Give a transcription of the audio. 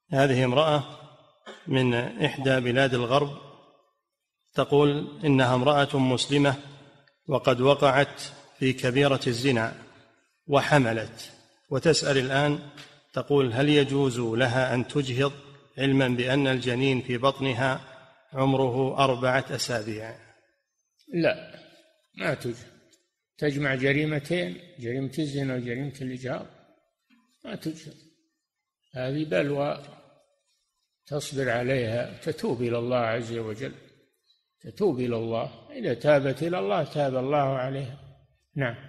هذه امرأة من إحدى بلاد الغرب تقول إنها امرأة مسلمة وقد وقعت في كبيرة الزنا وحملت، وتسأل الآن تقول هل يجوز لها أن تجهض علما بأن الجنين في بطنها عمره 4 أسابيع؟ لا، ما تجمع جريمتين، جريمة الزنا وجريمة الإجهاض، ما تجهض. هذه بلوى تصبر عليها، تتوب إلى الله عز وجل، تتوب إلى الله، إذا تابت إلى الله تاب الله عليها. نعم.